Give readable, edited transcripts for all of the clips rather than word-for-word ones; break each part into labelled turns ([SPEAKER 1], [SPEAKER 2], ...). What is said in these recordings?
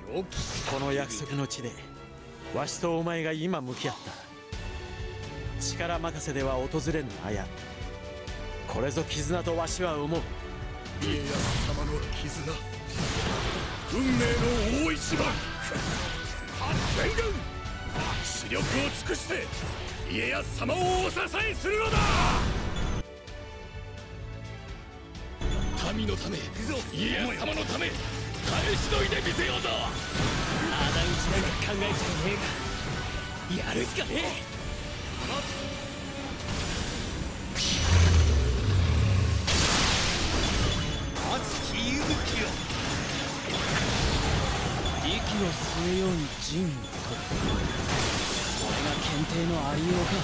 [SPEAKER 1] この約束の地でわしとお前が今向き合った。力任せでは訪れぬ綾。これぞ絆とわしは思う。
[SPEAKER 2] 家康様の絆、運命の大一番。全軍死力を尽くして家康様をお支えするのだ。民のため、家康様のため、耐えしのいでみせようぞ。
[SPEAKER 3] 仇討ちなんか考えちゃいねえがやるしかねえ。熱き息吹よ、息を吸うように陣を取る。それが検定のありようか。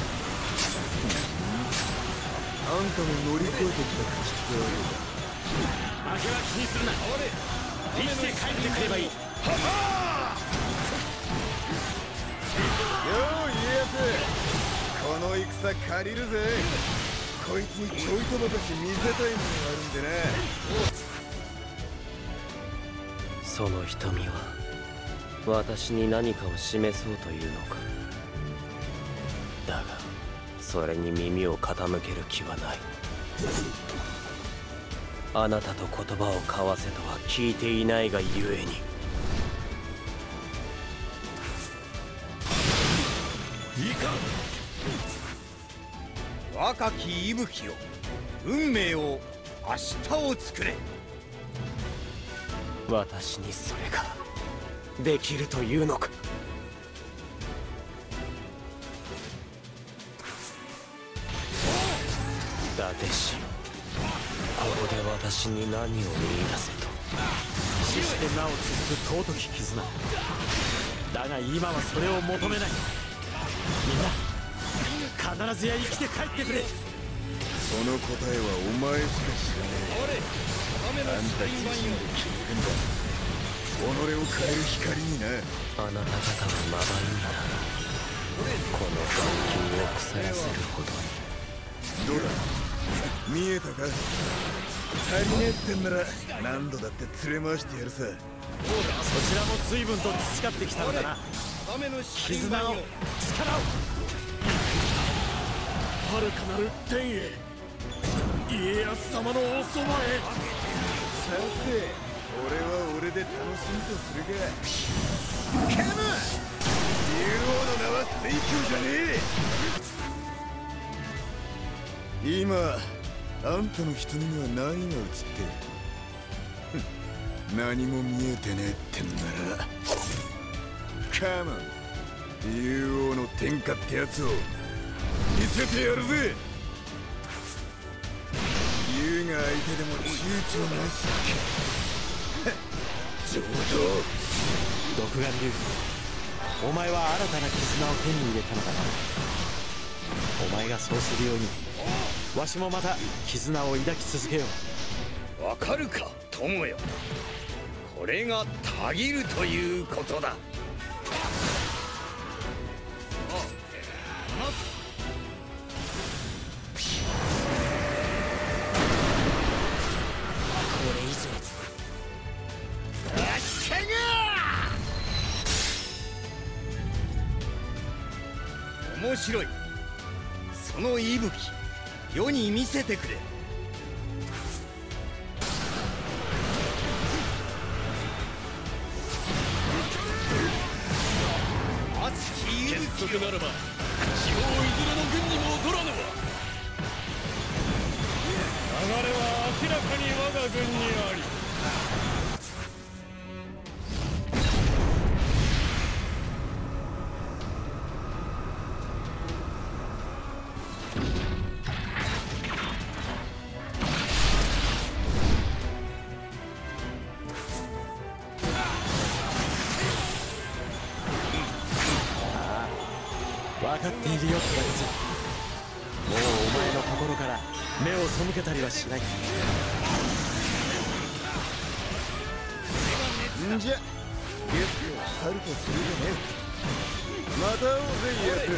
[SPEAKER 4] あんたも乗り越えてきた口ってわけだ。
[SPEAKER 1] 負けは気にするな。生きて帰ってくればいい。よ
[SPEAKER 4] う家康、この戦借りるぜ。こいつにちょいとばかし見せたいものがあるんでな。
[SPEAKER 3] その瞳は私に何かを示そうというのか。だがそれに耳を傾ける気はない。あなたと言葉を交わせとは聞いていないがゆえに。
[SPEAKER 2] いかん。
[SPEAKER 5] 若き息吹よ、運命を明日を作れ。
[SPEAKER 3] 私にそれができるというのか。伊達氏よ、ここで私に何を見出せと。
[SPEAKER 1] そしてなお続く尊き絆だが、今はそれを求めない。みんな必ずや生きて帰ってくれ。
[SPEAKER 4] その答えはお前しか知らねえ。あんた自身で気づくんだ。己を変える光にな。
[SPEAKER 3] あなた方はまばゆいな、この眼球を腐らせるほどに。
[SPEAKER 4] どうだ、見えたか。足りねえってんなら何度だって連れ回してやるさ。
[SPEAKER 1] そちらも随分と培ってきたのだな、絆の力を。
[SPEAKER 2] 遥かなる天へ、家康様のおそばへ。
[SPEAKER 4] さて、俺は俺で楽しみとするが、カモン！竜王の名は水球じゃねえ。今あんたの瞳には何が映ってる？何も見えてねえってんなら、カモン！竜王の天下ってやつを見せてやるぜ。竜が相手でも躊躇なしか。上等。
[SPEAKER 1] 独眼竜、お前は新たな絆を手に入れたのだな。お前がそうするようにわしもまた絆を抱き続けよ
[SPEAKER 5] う。わかるか友よ、これがたぎるということだ。面白い。その息吹、世に見せてくれ。
[SPEAKER 2] 結束ならば地方いずれの軍にも劣らぬわ。流れは明らかに我が軍にあり。
[SPEAKER 1] 分かっているよ、虎松。もうお前の心から目を背けたりはしない。
[SPEAKER 4] んじゃ、ゲストを去るとするでね。また会おう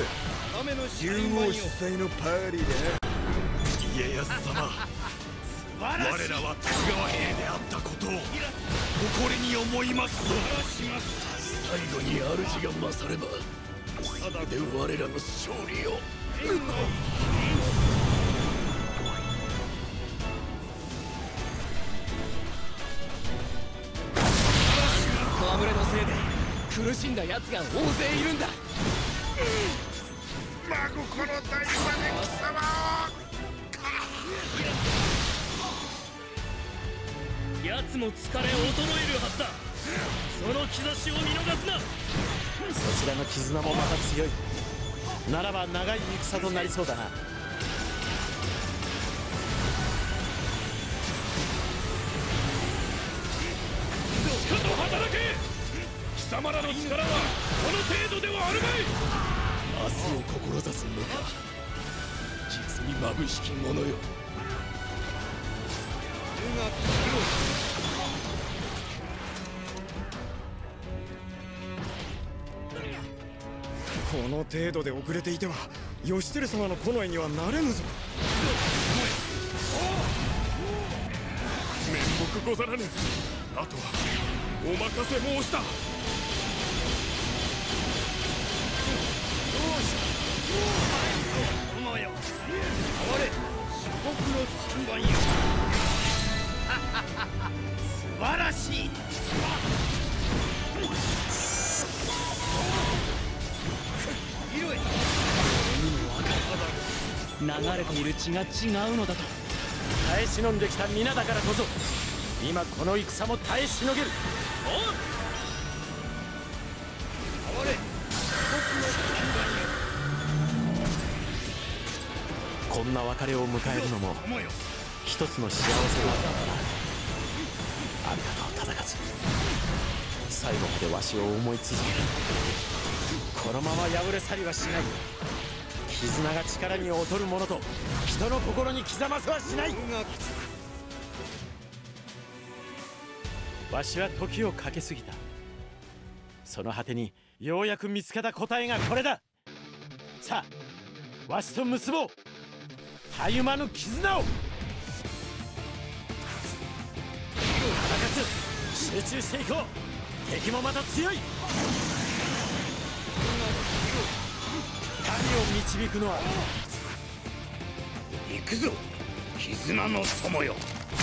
[SPEAKER 4] ぜ家康。竜王主催のパーリーでな。
[SPEAKER 2] 家康様、 我らは徳川兵であったことを誇りに思いますと。最後に主が勝ればそれで我らの勝利を。
[SPEAKER 6] 戯れのせいで苦しんだ奴が大勢いるんだ。
[SPEAKER 2] 真心大まで貴様
[SPEAKER 6] 奴も疲れ衰えるはずだ。その兆しを見逃すな。
[SPEAKER 1] そちらの絆もまた強い。ならば長い戦となりそうだな。
[SPEAKER 2] しかと働け。貴様らの力はこの程度ではあるまい。明日を志すのか、実に眩しきものよ。
[SPEAKER 7] この程度で遅れていては義輝様の近衛にはなれぬぞ。
[SPEAKER 2] 面目ござらぬ。あとはお任せ申した。
[SPEAKER 5] 殿よ、哀れ諸国の三番よ。素晴らしい。
[SPEAKER 6] 流れている血が違うのだと。
[SPEAKER 1] 耐え忍んできた皆だからこそ今この戦も耐えしのげる。
[SPEAKER 5] 哀れ諸国の三番よ。
[SPEAKER 1] こんな別れを迎えるのも
[SPEAKER 5] 友よ、
[SPEAKER 1] 一つの幸せだったんだな。ありがとう忠勝。最後までわしを思い続ける。このまま敗れ去りはしない。絆が力に劣る者と人の心に刻ませはしない。わしは時をかけすぎた。その果てにようやく見つけた答えがこれだ。さあわしと結ぼうたゆまぬ絆を。忠勝、集中していこう。敵もまた強い。民を導くのは
[SPEAKER 5] 行くぞ絆の友よ。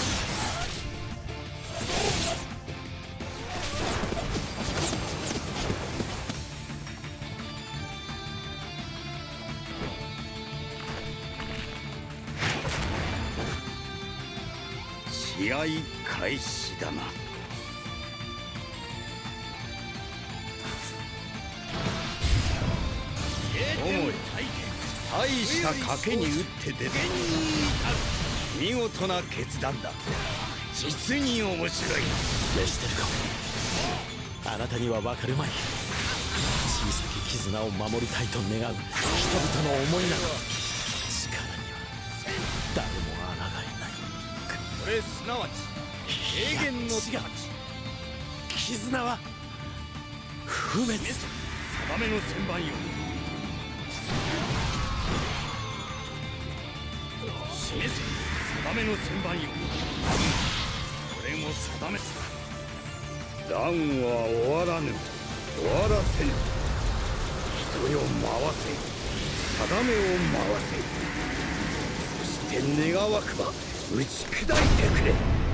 [SPEAKER 5] 試合開始だな。大した賭けに打って出て見事な決断だ。実に面白い。
[SPEAKER 1] 召してるか。あなたには分かるまい。小さき絆を守りたいと願う人々の思いなど力には誰も抗えない。
[SPEAKER 5] これすなわち永遠の
[SPEAKER 1] 違う。絆は不滅。
[SPEAKER 5] 定めの旋盤よ。示せ定めの旋盤よ。これも定め。乱は終わらぬ。終わらせぬ。人よ回せ。定めを回せ。そして願わくば打ち砕いてくれ。